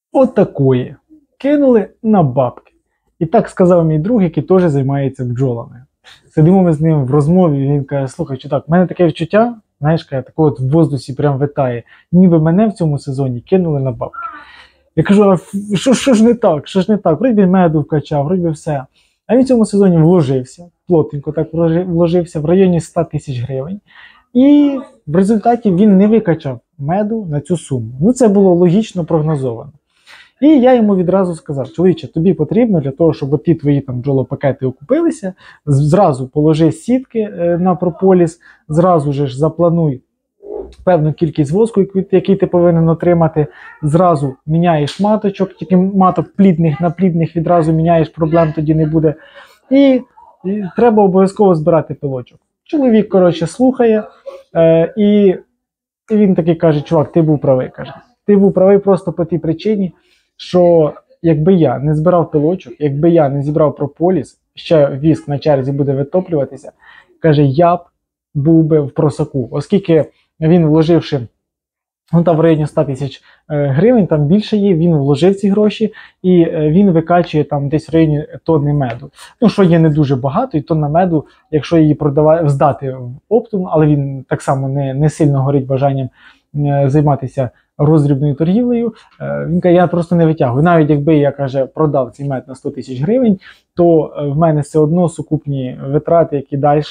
Отакої. Кинули на бабки. І так сказав мій друг, який теж займається бджолами. Сидимо ми з ним в розмові, і він каже: слухай, чувак, в мене таке відчуття, знаєш, каже, такого от в воздусі прям витає, ніби мене в цьому сезоні кинули на бабки. Я кажу: а що ж не так? Що ж не так? Вроді меду вкачав, вроді все. А він в цьому сезоні вложився, плотненько так вложився в районі 100 тисяч гривень. І в результаті він не викачав меду на цю суму. Ну, це було логічно прогнозовано. І я йому відразу сказав: чоловіче, тобі потрібно для того, щоб ті твої там бджолопакети окупилися, зразу положи сітки на прополіс, зразу ж заплануй певну кількість воску, який ти повинен отримати, зразу міняєш маточок, тільки маток плідних на плідних відразу міняєш, проблем тоді не буде. І треба обов'язково збирати пилочок. Чоловік, коротше, слухає, і він такий каже: чувак, ти був правий, каже. Ти був правий просто по тій причині, що якби я не збирав пилочок, якби я не зібрав прополіс, ще віск на черзі буде витоплюватися, каже, я б був би в просаку, оскільки він, вложивши, ну, там в районі 100 тисяч гривень, там більше є, він вложив ці гроші, і він викачує там десь в районі тонни меду. Ну, що є не дуже багато, і тонна меду, якщо її здати в оптом, але він так само не сильно горить бажанням займатися роздрібною торгівлею, він каже: я просто не витягую. Навіть якби я, каже, продав цей мед на 100 тисяч гривень, то в мене все одно сукупні витрати, які далі,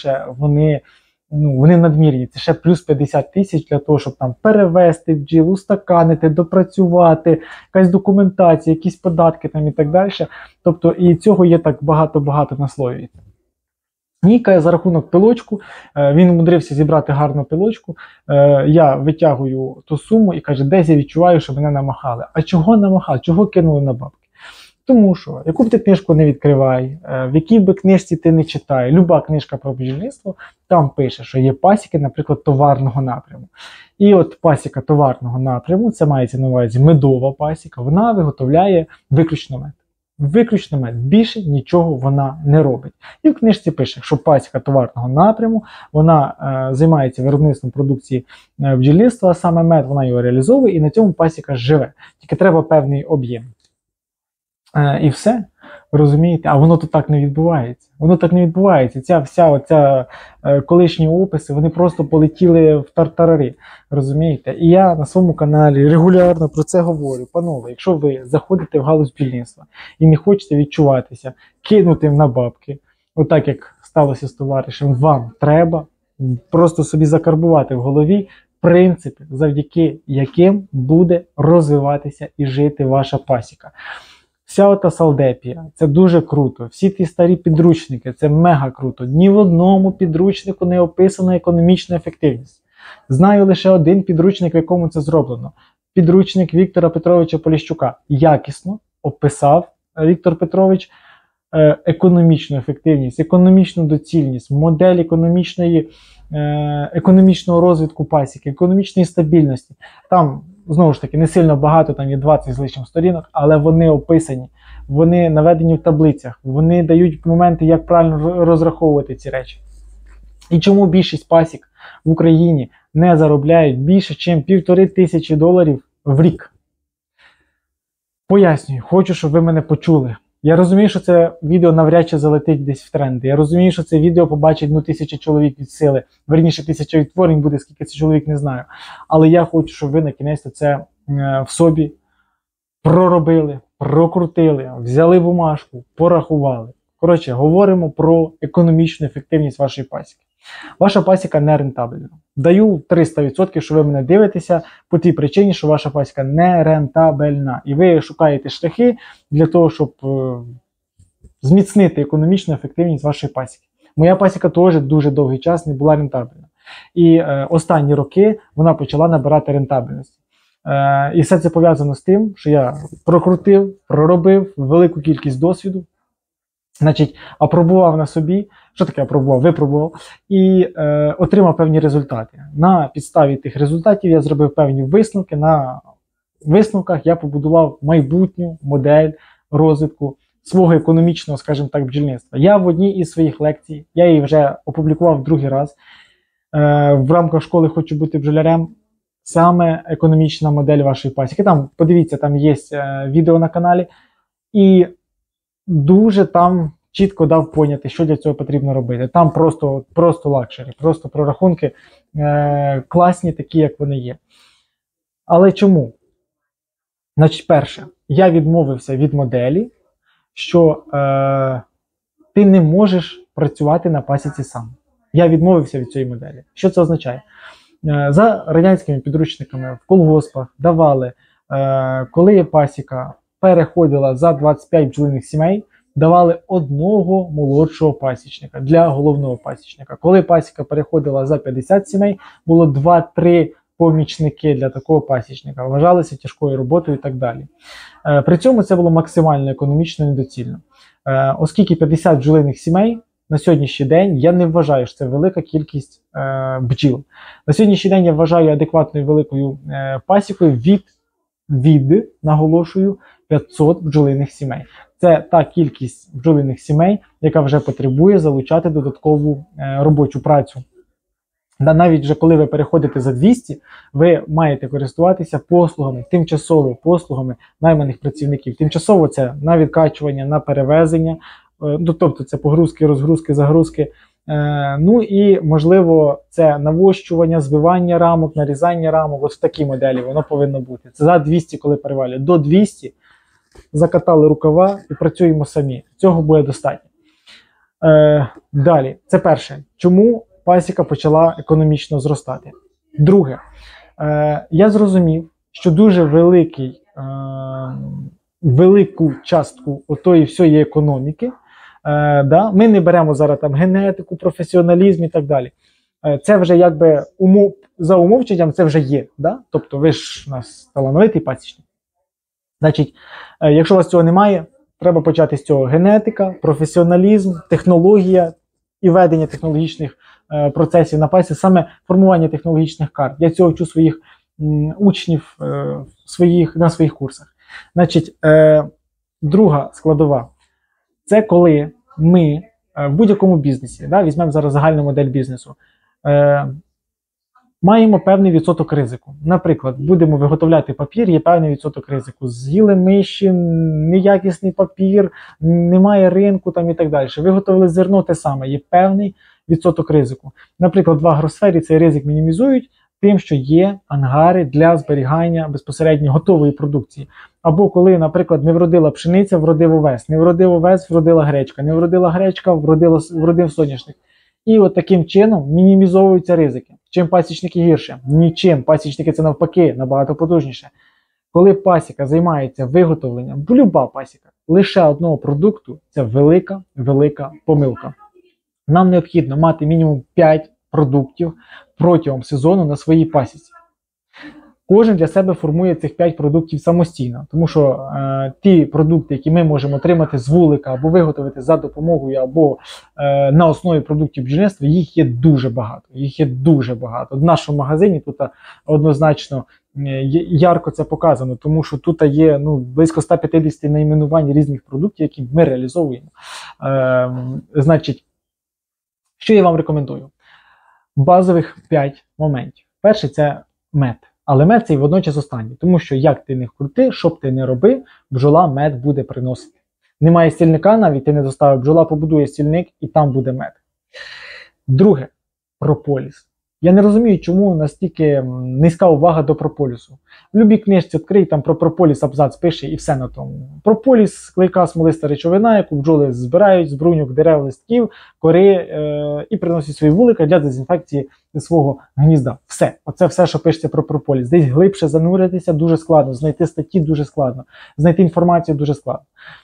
вони надмірні. Це ще плюс 50 тисяч для того, щоб там перевести бджіл, устаканити, допрацювати, якась документація, якісь податки там і так далі. Тобто і цього є так багато наслоюється. І за рахунок пилочку, він умудрився зібрати гарну пилочку, я витягую ту суму і каже: десь я відчуваю, що мене намахали. А чого намахали? Чого кинули на бабки? Тому що, яку б ти книжку не відкривай, в якій би книжці ти не читай, люба книжка про бджільництво, там пише, що є пасіки, наприклад, товарного напряму. І от пасіка товарного напряму, це мається на увазі медова пасіка, вона виготовляє виключно мед. Виключно мед. Більше нічого вона не робить. І в книжці пише, що пасіка товарного напряму, вона займається виробництвом продукції бджільництва, а саме мед, вона його реалізовує, і на цьому пасіка живе. Тільки треба певний об'єм. І все, розумієте? А воно то так не відбувається. Воно так не відбувається. Оця колишні описи, вони просто полетіли в тартарари, розумієте? І я на своєму каналі регулярно про це говорю. Панове, якщо ви заходите в галузь бджільництва і не хочете відчуватися кинутим на бабки, отак як сталося з товаришем, вам треба просто собі закарбувати в голові принципи, завдяки яким буде розвиватися і жити ваша пасіка. Вся ота салдепія, це дуже круто. Всі ті старі підручники, це мега круто. Ні в одному підручнику не описана економічна ефективність. Знаю лише один підручник, в якому це зроблено. Підручник Віктора Петровича Поліщука. Якісно описав Віктор Петрович економічну ефективність, економічну доцільність, модель економічного розвитку пасіки, економічної стабільності. Там, знову ж таки, не сильно багато, там є 20 з лишнім сторінок, але вони описані, вони наведені в таблицях, вони дають моменти, як правильно розраховувати ці речі. І чому більшість пасік в Україні не заробляють більше, ніж $1500 в рік? Пояснюю, хочу, щоб ви мене почули. Я розумію, що це відео навряд чи залетить десь в тренди. Я розумію, що це відео побачить 1000 чоловік від сили. Верніше, 1000 відтворень буде, скільки це чоловік, не знаю. Але я хочу, щоб ви на кінець це в собі проробили, прокрутили, взяли бумажку, порахували. Коротше, говоримо про економічну ефективність вашої пасіки. Ваша пасіка не рентабельна. Даю 300%, що ви мене дивитеся по тій причині, що ваша пасіка не рентабельна. І ви шукаєте шляхи для того, щоб зміцнити економічну ефективність вашої пасіки. Моя пасіка теж дуже довгий час не була рентабельна. І останні роки вона почала набирати рентабельності. І все це пов'язано з тим, що я прокрутив, проробив велику кількість досвіду. Значить, апробував на собі, що таке апробував? Випробував, і отримав певні результати. На підставі тих результатів я зробив певні висновки, на висновках я побудував майбутню модель розвитку свого економічного, скажімо так, бджільництва. Я в одній із своїх лекцій, я її вже опублікував другий раз, в рамках школи «Хочу бути бджолярем», саме економічна модель вашої пасіки. Там, подивіться, там є відео на каналі, і дуже там чітко дав поняти, що для цього потрібно робити. Там просто лакшері, просто прорахунки класні, такі, як вони є. Але чому? Значить, перше, я відмовився від моделі, що ти не можеш працювати на пасіці сам. Я відмовився від цієї моделі. Що це означає? За радянськими підручниками в колгоспах давали, коли пасіка переходила за 25 бджолиних сімей, давали одного молодшого пасічника для головного пасічника. Коли пасіка переходила за 50 сімей, було 2-3 помічники для такого пасічника. Вважалося тяжкою роботою і так далі. При цьому це було максимально економічно і недоцільно. Оскільки 50 бджолиних сімей на сьогоднішній день, я не вважаю, що це велика кількість бджіл. На сьогоднішній день я вважаю адекватною великою пасікою наголошую, 500 бджолиних сімей. Це та кількість бджолиних сімей, яка вже потребує залучати додаткову робочу працю. Навіть вже коли ви переходите за 200, ви маєте користуватися послугами, тимчасово послугами найманих працівників. Тимчасово це на відкачування, на перевезення, тобто це погрузки, розгрузки, загрузки. Ну і, можливо, це навощування, збивання рамок, нарізання рамок. Ось в такій моделі воно повинно бути. Це за 200, коли перевалює. До 200 закатали рукава і працюємо самі. Цього буде достатньо. Далі, це перше. Чому пасіка почала економічно зростати? Друге, я зрозумів, що дуже велику частку отої всієї економіки, ми не беремо зараз там генетику, професіоналізм і так далі. Це вже якби за умовченням це вже є. Да? Тобто ви ж у нас талановитий пасічник. Значить, якщо у вас цього немає, треба почати з цього: генетика, професіоналізм, технологія і ведення технологічних процесів на пасіці, саме формування технологічних карт. Я цього вчу своїх учнів на своїх курсах. Значить, друга складова – це коли ми в будь-якому бізнесі, візьмемо зараз загальну модель бізнесу, маємо певний відсоток ризику. Наприклад, будемо виготовляти папір, є певний відсоток ризику. З'їли миші, неякісний папір, немає ринку там і так далі. Виготовили зерно, те саме, є певний відсоток ризику. Наприклад, в агросфері цей ризик мінімізують тим, що є ангари для зберігання безпосередньо готової продукції. Або коли, наприклад, не вродила пшениця, вродив овес, не вродив овес, вродила гречка, не вродила гречка, вродив соняшник. І от таким чином мінімізовуються ризики. Чим пасічники гірше? Нічим. Пасічники це навпаки, набагато потужніше. Коли пасіка займається виготовленням, люба пасіка, лише одного продукту, це велика помилка. Нам необхідно мати мінімум 5 продуктів протягом сезону на своїй пасіці. Кожен для себе формує цих 5 продуктів самостійно, тому що ті продукти, які ми можемо отримати з вулика або виготовити за допомогою, або на основі продуктів бджільництва, їх є дуже багато. В нашому магазині тут однозначно ярко це показано, тому що тут є близько 150 найменувань різних продуктів, які ми реалізовуємо. Значить, що я вам рекомендую? Базових 5 моментів. Перший – це мед. Але мед цей водночас останній, тому що як ти не крути, що б ти не робив, бджола мед буде приносити. Немає стільника навіть, ти не доставив, бджола побудує стільник і там буде мед. Друге – прополіс. Я не розумію, чому настільки низька увага до прополісу. В любій книжці відкрий, там про прополіс абзац пише і все на тому. Прополіс – клейка смолиста речовина, яку бджоли збирають з бруньок, дерев, листків, кори і приносять свої вулика для дезінфекції свого гнізда. Все. Оце все, що пишеться про прополіс. Десь глибше зануритися дуже складно, знайти статті дуже складно, знайти інформацію дуже складно.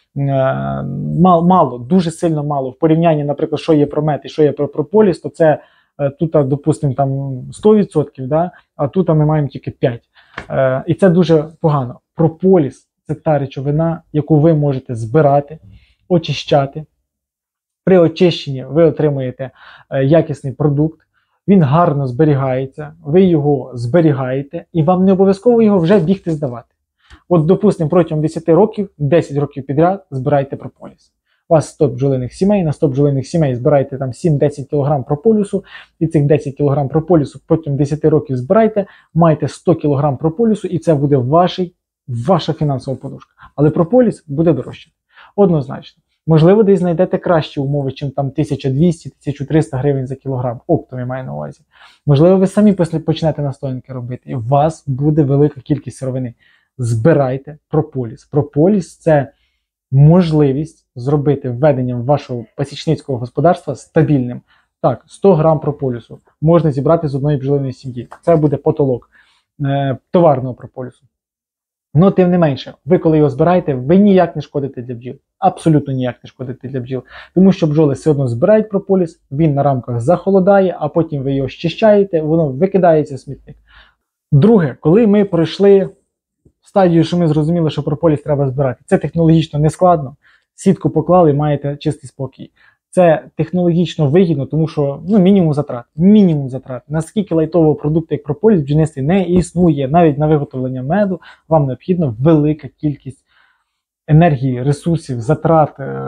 Мало, дуже сильно мало. В порівнянні, наприклад, що є про мед і що є про прополіс, то це тут, допустимо, там 100%, да? А тут ми маємо тільки 5%. І це дуже погано. Прополіс – це та речовина, яку ви можете збирати, очищати. При очищенні ви отримуєте якісний продукт, він гарно зберігається, ви його зберігаєте, і вам не обов'язково його вже бігти здавати. От, допустимо, протягом 10 років підряд збирайте прополіс. У вас 100 бджолиних сімей, на 100 бджолиних сімей збирайте там 7-10 кг прополісу, і цих 10 кг прополісу протягом 10 років збирайте, маєте 100 кг прополісу, і це буде ваша фінансова подушка. Але прополіс буде дорожче. Однозначно. Можливо, десь знайдете кращі умови, чим там 1200-1300 гривень за кілограм. Оптом я маю на увазі. Можливо, ви самі почнете настоянки робити, і у вас буде велика кількість сировини. Збирайте прополіс. Прополіс – це можливість зробити введенням вашого пасічницького господарства стабільним. Так, 100 грам прополісу можна зібрати з одної бджолиної сім'ї. Це буде потолок товарного прополісу. Но тим не менше, ви коли його збираєте, ви ніяк не шкодите для бджіл. Абсолютно ніяк не шкодите для бджіл. Тому що бджоли все одно збирають прополіс, він на рамках захолодає, а потім ви його щищаєте, воно викидається в смітник. Друге, коли ми пройшли стадію, що ми зрозуміли, що прополіс треба збирати, це технологічно не складно. Сітку поклали, маєте чистий спокій. Це технологічно вигідно, тому що мінімум затрат. Мінімум затрат. Наскільки лайтового продукту, як прополіс, в бджільництві не існує. Навіть на виготовлення меду вам необхідна велика кількість енергії, ресурсів, затрат,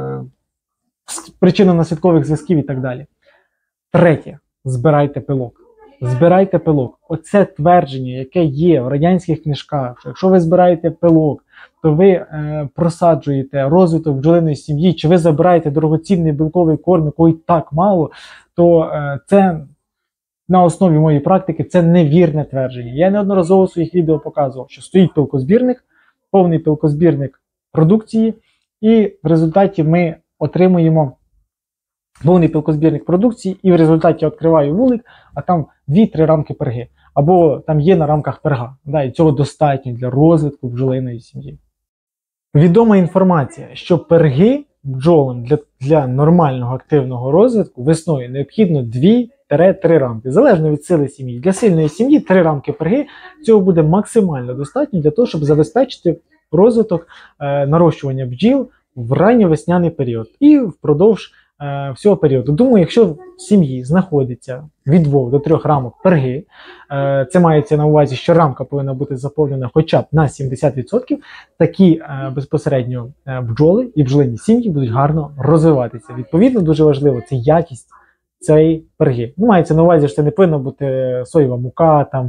причинно-наслідкових зв'язків і так далі. Третє. Збирайте пилок. Збирайте пилок. Оце твердження, яке є в радянських книжках, що якщо ви збираєте пилок, то ви просаджуєте розвиток бджолиної сім'ї, чи ви забираєте дорогоцінний білковий корм, якого і так мало, то це на основі моєї практики це невірне твердження. Я неодноразово в своїх відео показував, що стоїть пилкозбірник, повний пилкозбірник продукції, і в результаті ми отримуємо повний пилкозбірник продукції, і в результаті я відкриваю вулик, а там 2-3 рамки перги. Або там є на рамках перга. Да, і цього достатньо для розвитку бджолиної сім'ї. Відома інформація, що перги бджолам для нормального активного розвитку весною необхідно 2-3 рамки. Залежно від сили сім'ї. Для сильної сім'ї 3 рамки перги, цього буде максимально достатньо для того, щоб забезпечити розвиток нарощування бджіл в ранньовесняний період і впродовж всього періоду. Думаю, якщо в сім'ї знаходиться від 2 до 3 рамок перги, це мається на увазі, що рамка повинна бути заповнена хоча б на 70%, такі безпосередньо бджоли і бджолині сім'ї будуть гарно розвиватися. Відповідно, дуже важливо це якість цієї перги. Мається на увазі, що це не повинна бути соєва мука, там,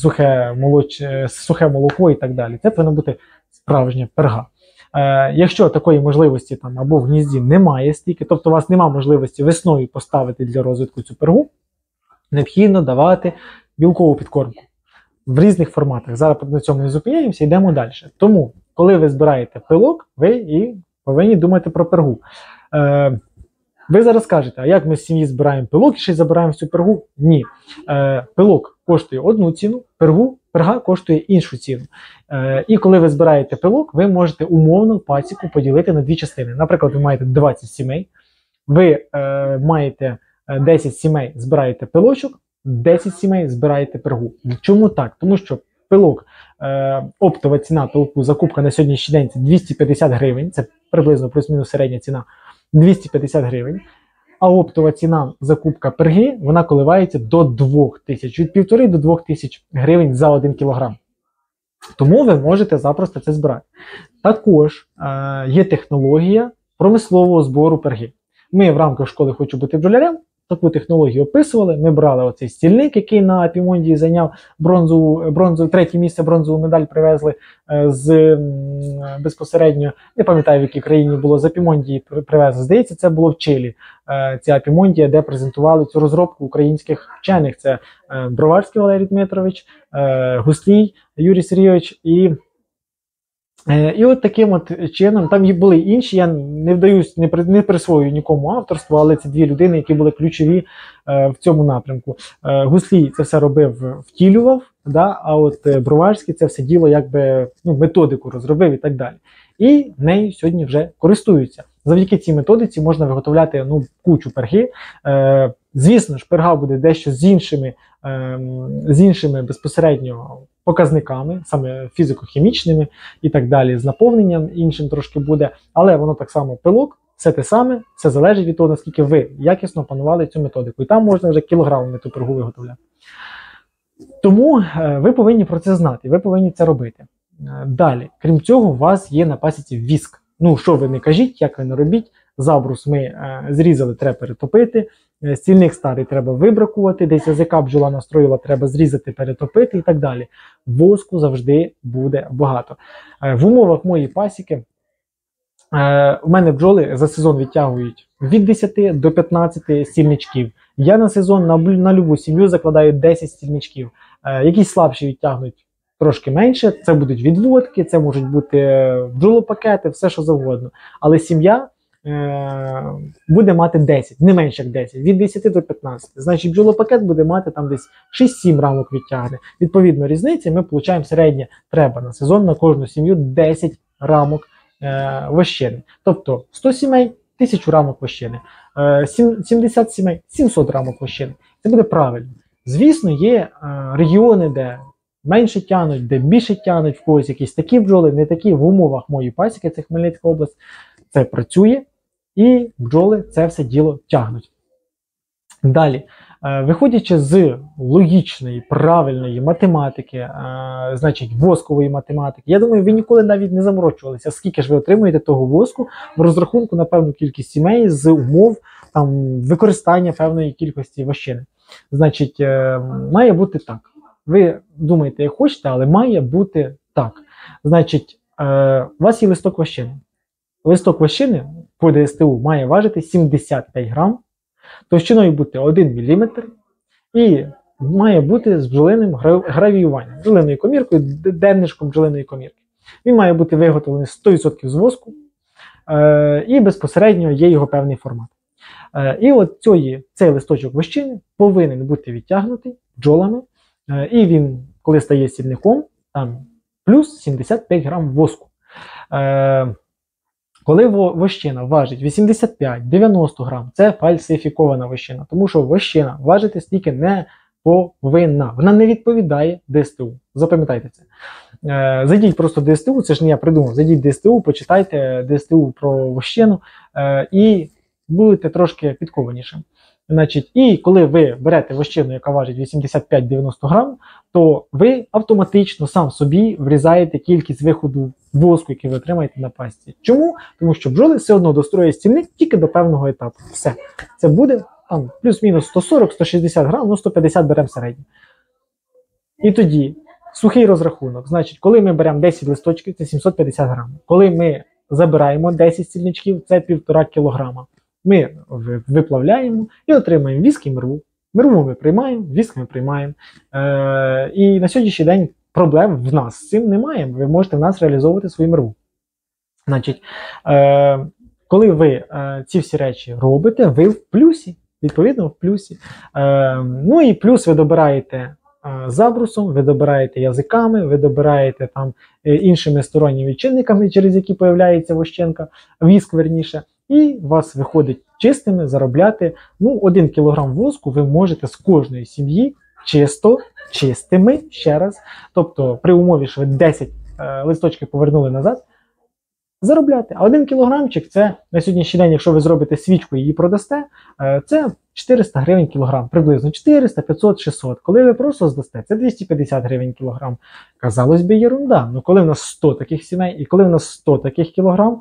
сухе молоко і так далі. Це повинна бути справжня перга. Якщо такої можливості там або в гнізді немає стільки, тобто у вас немає можливості весною поставити для розвитку цю пергу, необхідно давати білкову підкормку в різних форматах. Зараз на цьому не зупиняємося, йдемо далі. Тому, коли ви збираєте пилок, ви і повинні думати про пергу. Ви зараз кажете, а як ми з сім'ї збираємо пилок і ще й забираємо всю пергу? Ні. Пилок коштує одну ціну, перга коштує іншу ціну. І коли ви збираєте пилок, ви можете умовно пасіку поділити на 2 частини. Наприклад, ви маєте 20 сімей, ви маєте 10 сімей, збираєте пилочок, 10 сімей збираєте пергу. Чому так? Тому що пилок, оптова ціна пилку, закупка на сьогоднішній день це 250 гривень, це приблизно плюс-мінус середня ціна, 250 гривень. А оптова ціна закупка перги, вона коливається до 2000, від 1,5 до 2000 гривень за 1 кілограм. Тому ви можете запросто це збирати. Також є технологія промислового збору перги. Ми в рамках школи «Хочу бути бджолярем» таку технологію описували. Ми брали оцей стільник, який на Апімондії зайняв третє місце, бронзову медаль привезли безпосередньо, не пам'ятаю в якій країні було, з Апімондії привезли. Здається, це було в Чилі, ця Апімондія, де презентували цю розробку українських вчених. Це Броварський Валерій Дмитрович, Гуслій Юрій Сергійович і от таким от чином, там і були інші, я не вдаюсь, не присвоюю нікому авторство, але це 2 людини, які були ключові в цьому напрямку. Гуслій це все робив, втілював, да, а от Броварський це все діло якби методику розробив і так далі. І нею сьогодні вже користуються. Завдяки цій методиці можна виготовляти кучу перги. Звісно ж, перга буде дещо з іншими безпосередньо показниками, саме фізико-хімічними і так далі, з наповненням іншим трошки буде, але воно так само пилок, все те саме, все залежить від того, наскільки ви якісно опанували цю методику. І там можна вже кілограмами ту пергу виготовляти. Тому ви повинні про це знати, ви повинні це робити. Далі, крім цього, у вас є на пасіці віск. Що ви не кажіть, як ви не робіть, забрус ми зрізали, треба перетопити, стільник старий треба вибракувати, десь язика бджола настроїла, треба зрізати, перетопити і так далі. Воску завжди буде багато. В умовах моєї пасіки у мене бджоли за сезон відтягують від 10 до 15 стільничків. Я на сезон на любу сім'ю закладаю 10 стільничків. Якісь слабші відтягнуть трошки менше, це будуть відводки, це можуть бути бджолопакети, все що завгодно. Але сім'я буде мати 10, не менше як 10, від 10 до 15. Значить, бджолопакет буде мати там десь 6-7 рамок відтягне. Відповідно, різниці ми отримуємо середнє треба на сезон на кожну сім'ю 10 рамок вощини. Тобто 100 сімей, 1000 рамок вощини. 70 сімей, 700 рамок вощини. Це буде правильно. Звісно, є регіони, де менше тянуть, де більше тянуть, в когось якісь такі бджоли, не такі. В умовах моєї пасіки, це Хмельницька область, це працює, і бджоли це все діло тягнуть. Далі, виходячи з логічної, правильної математики, значить воскової математики, я думаю, ви ніколи навіть не заморочувалися, скільки ж ви отримуєте того воску в розрахунку на певну кількість сімей з умов там, використання певної кількості вощини. Значить, має бути так. Ви думаєте, як хочете, але має бути так. Значить, у вас є листок вощини. Листок вощини по ДСТУ має важити 75 грам, товщиною бути 1 мм і має бути з бджолиним гравіюванням, бджолиною коміркою, деннишком бджолиної комірки. Він має бути виготовлений 100% з воску і безпосередньо є його певний формат. І от цей листочок вощини повинен бути відтягнутий бджолами, і він, коли стає сільником, там плюс 75 грам воску. Коли вощина важить 85-90 грам, це фальсифікована вощина, тому що вощина важити стільки не повинна. Вона не відповідає ДСТУ. Запам'ятайте це. Зайдіть просто в ДСТУ, це ж не я придумав, зайдіть в ДСТУ, почитайте ДСТУ про вощину і будете трошки підкованішим. Значить, і коли ви берете вощину, яка важить 85-90 грам, то ви автоматично сам собі врізаєте кількість виходу воску, який ви отримаєте на пасіці. Чому? Тому що бджоли все одно достроюють стільник тільки до певного етапу. Все. Це буде там плюс-мінус 140-160 грам, ну 150 беремо середньо. І тоді сухий розрахунок. Значить, коли ми беремо 10 листочків, це 750 грам. Коли ми забираємо 10 стільничків, це 1,5 кілограма. Ми виплавляємо і отримаємо віск і мирву. Мирву ми приймаємо, віск ми приймаємо. І на сьогоднішній день проблем в нас з цим немає. Ви можете в нас реалізовувати свою мирву. Значить, коли ви ці всі речі робите, ви в плюсі. Відповідно, в плюсі. Ну і плюс ви добираєте забрусом, ви добираєте язиками, ви добираєте там іншими сторонніми чинниками, через які появляється вощенка, віск верніше. І у вас виходить чистими заробляти, 1 кг воску ви можете з кожної сім'ї чистими, ще раз, тобто при умові, що ви 10 листочків повернули назад, заробляти. А 1 кілограмчик, це на сьогоднішній день, якщо ви зробите свічку і її продасте, це 400 гривень кілограм, приблизно 400, 500, 600. Коли ви просто здасте, це 250 гривень кілограм. Казалось би, єрунда. Коли в нас 100 таких сімей і коли в нас 100 таких кілограм,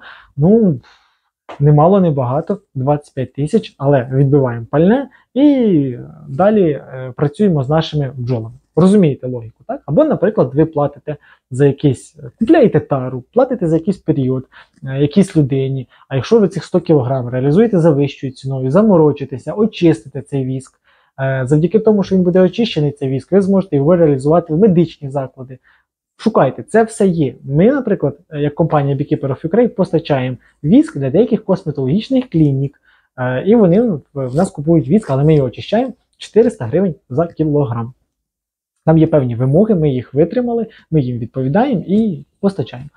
немало, не багато, 25 тисяч, але відбиваємо пальне і далі працюємо з нашими бджолами. Розумієте логіку, так? Або, наприклад, ви платите за якийсь, купляєте тару, платите за якийсь період, якійсь людині, а якщо ви цих 100 кг реалізуєте за вищою ціною, заморочитеся, очистите цей віск, завдяки тому, що він буде очищений, цей віск, ви зможете його реалізувати в медичні заклади. Шукайте, це все є. Ми, наприклад, як компанія Beekeeper of Ukraine, постачаємо віск для деяких косметологічних клінік, і вони в нас купують віск, але ми його очищаємо 400 гривень за кілограм. Там є певні вимоги, ми їх витримали, ми їм відповідаємо і постачаємо.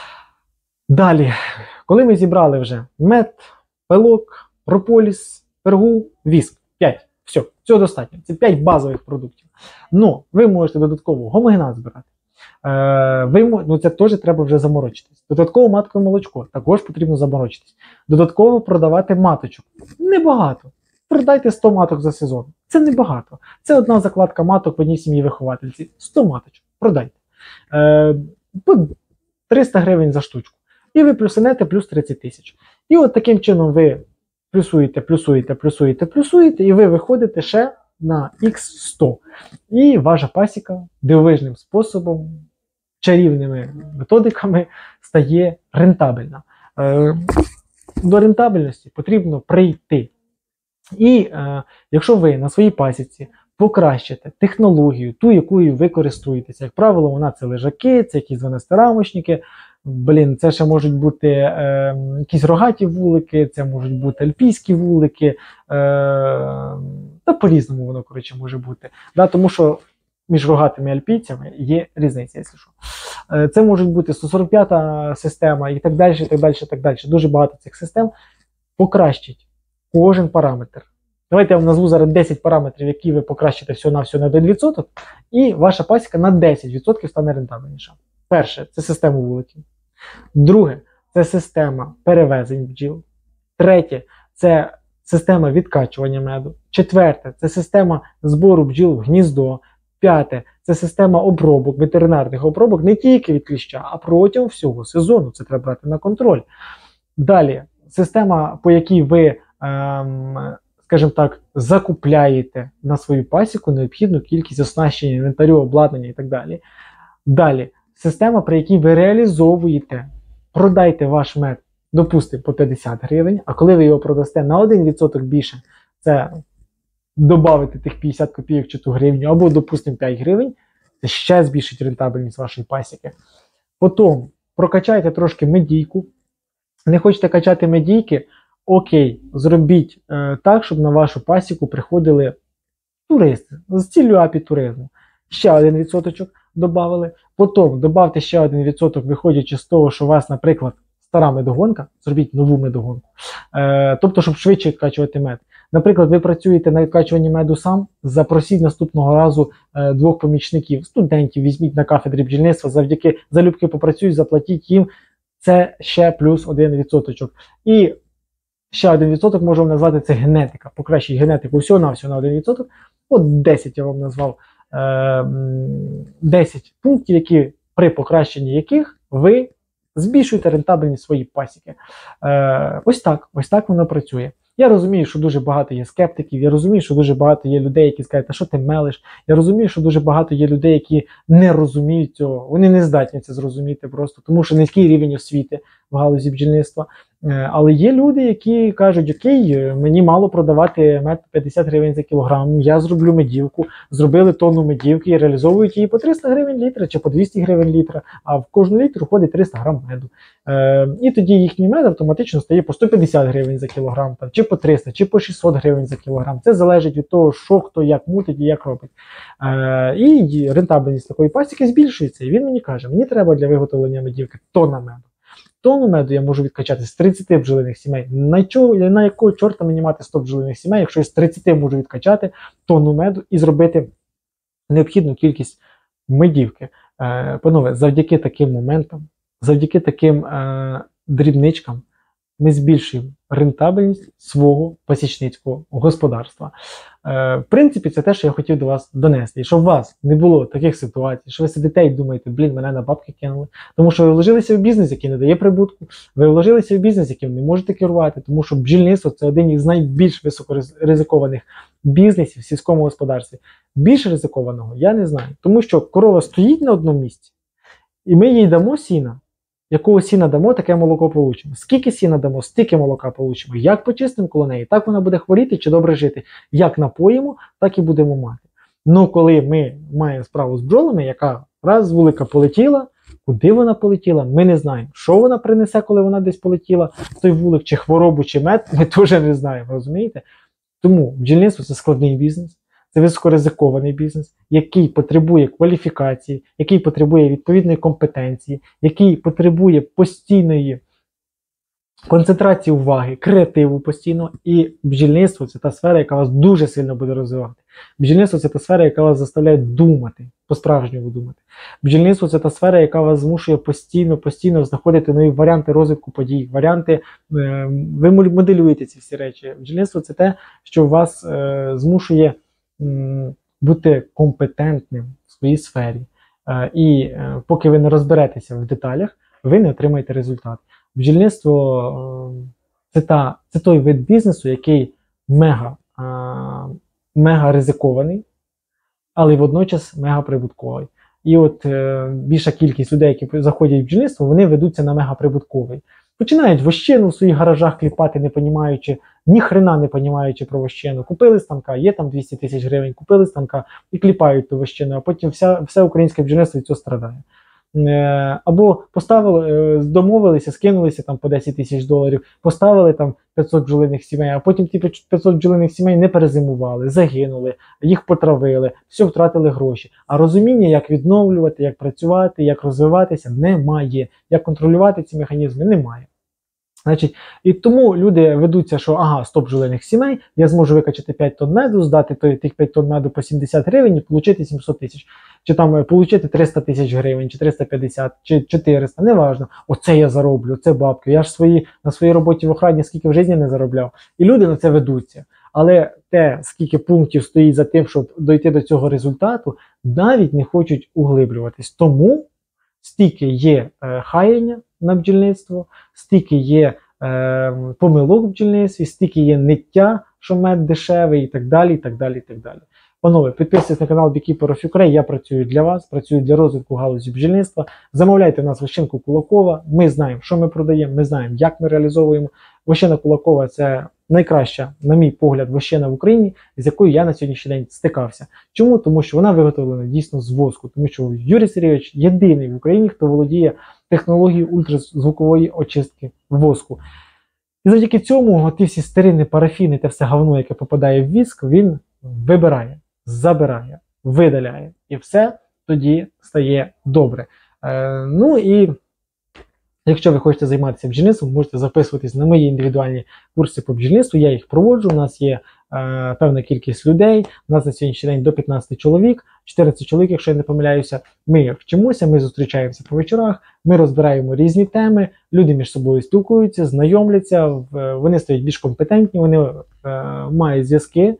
Далі, коли ми зібрали вже мед, пилок, прополіс, пергу, віск, 5, все, цього достатньо. Це 5 базових продуктів. Но ви можете додатково гомогенат збирати. Це теж треба вже заморочитись. Додатково маткове молочко, також потрібно заморочитись. Додатково продавати маточок. Небагато. Продайте 100 маток за сезон. Це небагато. Це одна закладка маток в одній сім'ї виховательці. 100 маточок. Продайте. По 300 гривень за штучку. І ви плюсанете плюс 30 тисяч. І от таким чином ви плюсуєте, і ви виходите ще на Х100. І ваша пасіка дивовижним способом, чарівними методиками стає рентабельна. До рентабельності потрібно прийти. І якщо ви на своїй пасіці покращите технологію, ту, якою ви користуєтеся, як правило, вона це лежаки, це якісь 12-рамочники, це ще можуть бути якісь рогаті вулики, це можуть бути альпійські вулики, та по-різному воно, коротше, може бути. Да, тому що між рогатими і альпійцями є різниця, якщо що. Це можуть бути 145-та система і так далі, і так далі, і так далі. Дуже багато цих систем. Покращить кожен параметр. Давайте я вам назву зараз 10 параметрів, які ви покращите всього-навсього на 1%, і ваша пасіка на 10% стане рентабельніша. Перше, це система вуликів. Друге, це система перевезень бджіл. Третє, це система відкачування меду. Четверте, це система збору бджіл в гніздо. П'яте, це система обробок, ветеринарних обробок не тільки від кліща, а протягом всього сезону. Це треба брати на контроль. Далі, система, по якій ви, скажімо так, закупляєте на свою пасіку необхідну кількість оснащення, інвентарю, обладнання і так далі. Далі, система, при якій ви реалізовуєте, продайте ваш мед, допустимо, по 50 гривень, а коли ви його продасте на 1% більше, це добавити тих 50 копійок чи ту гривню, або, допустимо, 5 гривень, це ще збільшить рентабельність вашої пасіки. Потім прокачайте трошки медійку. Не хочете качати медійки? Окей, зробіть так, щоб на вашу пасіку приходили туристи з ціллю апітуризму. Ще 1% додали. Потім додавте ще 1%, виходячи з того, що у вас, наприклад, стара медогонка, зробіть нову медогонку. Тобто, щоб швидше відкачувати мед. Наприклад, ви працюєте на відкачуванні меду сам, запросіть наступного разу 2 помічників, студентів, візьміть на кафедрі бджільництва, залюбки попрацюють, заплатіть їм, це ще плюс 1%. І ще 1% можемо назвати це генетика. Покращіть генетику всього-навсього на 1%. От 10 я вам назвав, 10 пунктів, які, при покращенні яких ви збільшуєте рентабельність своєї пасіки. Ось так воно працює. Я розумію, що дуже багато є скептиків, я розумію, що дуже багато є людей, які скажуть, а що ти мелиш? Я розумію, що дуже багато є людей, які не розуміють цього, вони не здатні це зрозуміти просто, тому що низький рівень освіти в галузі бджільництва. Але є люди, які кажуть, окей, мені мало продавати мед 50 гривень за кілограм, я зроблю медівку, зробили тонну медівки і реалізовують її по 300 гривень літра чи по 200 гривень літра, а в кожну літру входить 300 грам меду. І тоді їхній мед автоматично стає по 150 гривень за кілограм, чи по 300, чи по 600 гривень за кілограм. Це залежить від того, що хто як мутить і як робить. І рентабельність такої пасіки збільшується. І він мені каже, мені треба для виготовлення медівки тонна меду. Тонну меду я можу відкачати з 30 бджолиних сімей. На якого чорта мені мати 100 бджолиних сімей, якщо я з 30 можу відкачати тонну меду і зробити необхідну кількість медівки. Панове, завдяки таким моментам, завдяки таким дрібничкам ми збільшуємо рентабельність свого пасічницького господарства. В принципі, це те, що я хотів до вас донести. І щоб у вас не було таких ситуацій, що ви сидите і думаєте, мене на бабки кинули. Тому що ви вложилися в бізнес, який не дає прибутку, ви вложилися в бізнес, яким не можете керувати, тому що бджільництво – це один із найбільш високоризикованих бізнесів в сільському господарстві. Більш ризикованого я не знаю, тому що корова стоїть на одному місці, і ми їй дамо сіна. Якого сіна дамо, таке молоко получимо. Скільки сіна дамо, стільки молока получимо. Як почистимо коло неї, так вона буде хворіти чи добре жити. Як напоїмо, так і будемо мати. Ну, коли ми маємо справу з бджолами, яка раз вулика полетіла, куди вона полетіла, ми не знаємо. Що вона принесе, коли вона десь полетіла, той вулик, чи хворобу, чи мед, ми теж не знаємо, розумієте? Тому бджільництво – це складний бізнес. Це високоризикований бізнес, який потребує кваліфікації, який потребує відповідної компетенції, який потребує постійної концентрації уваги, креативу постійно. І бджільництво – це та сфера, яка вас дуже сильно буде розвивати. Бджільництво – це та сфера, яка вас заставляє думати, по-справжньому думати. Бджільництво – це та сфера, яка вас змушує постійно знаходити нові варіанти розвитку подій, варіанти, ви моделюєте ці всі речі. Бджільництво – це те, що вас змушує бути компетентним в своїй сфері. І поки ви не розберетеся в деталях, ви не отримаєте результат. Бджільництво це той вид бізнесу, який мега ризикований, але водночас мега прибутковий. І от більша кількість людей, які заходять в бджільництво, вони ведуться на мега прибутковий. Починають вощину в своїх гаражах кліпати, не понімаючи, ні хрена не понімаючи про вощину. Купили станка, є там 200 тисяч гривень, купили станка і кліпають ту вощину, а потім все українське бджільництво від цього страдає. Або поставили, домовилися, скинулися там по 10 тисяч доларів, поставили там 500 бджолиних сімей, а потім ті 500 бджолиних сімей не перезимували, загинули, їх потравили, все втратили гроші. А розуміння, як відновлювати, як працювати, як розвиватися, немає. Як контролювати ці механізми, немає. Значить, і тому люди ведуться, що ага, 100 бджолиних сімей, я зможу викачати 5 тонн меду, здати тих 5 тонн меду по 70 гривень і отримати 700 тисяч. Чи там отримати 300 тисяч гривень, чи 350, чи 400, неважно. Оце я зароблю, це бабки. Я ж на своїй роботі в охрані скільки в житті не заробляв. І люди на це ведуться. Але те, скільки пунктів стоїть за тим, щоб дойти до цього результату, навіть не хочуть углиблюватись. Тому стільки є хаяння на бджільництво, стільки є помилок в бджільництві, стільки є ниття, що мед дешевий і так далі, і так далі, і так далі. Панове, підписуйтесь на канал Beekeeper of Ukraine, я працюю для вас, працюю для розвитку галузі бджільництва. Замовляйте в нас вощинку Кулакова, ми знаємо, що ми продаємо, ми знаємо, як ми реалізовуємо. Вощина Кулакова – це найкраща, на мій погляд, вощина в Україні, з якою я на сьогоднішній день стикався. Чому? Тому що вона виготовлена дійсно з воску, тому що Юрій Сергійович єдиний в Україні, хто володіє технологією ультразвукової очистки воску. І завдяки цьому ті всі стерильні парафіни та все говно, яке попадає в віск, він вибирає, забирає, видаляє. І все тоді стає добре. Ну і якщо ви хочете займатися бджільництвом, можете записуватись на мої індивідуальні курси по бджільництву. Я їх проводжу. У нас є певна кількість людей. У нас на сьогоднішній день до 15 чоловік, 14 чоловік, якщо я не помиляюся. Ми вчимося, ми зустрічаємося по вечорах, ми розбираємо різні теми, люди між собою спілкуються, знайомляться, вони стають більш компетентні, вони мають зв'язки.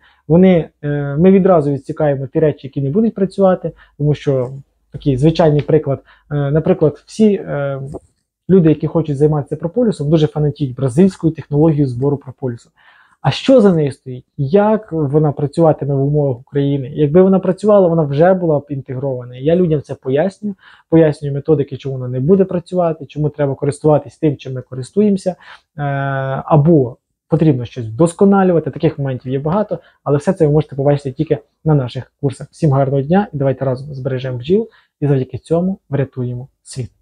Ми відразу відсікаємо ті речі, які не будуть працювати, тому що такий звичайний приклад. Наприклад, всі люди, які хочуть займатися прополісом, дуже фанатіють бразильською технологією збору прополісу. А що за нею стоїть? Як вона працюватиме в умовах України? Якби вона працювала, вона вже була б інтегрована. Я людям це пояснюю методики, чому вона не буде працювати, чому треба користуватись тим, чим ми користуємося, або потрібно щось вдосконалювати. Таких моментів є багато, але все це ви можете побачити тільки на наших курсах. Всім гарного дня і давайте разом збережемо бджіл і завдяки цьому врятуємо світ.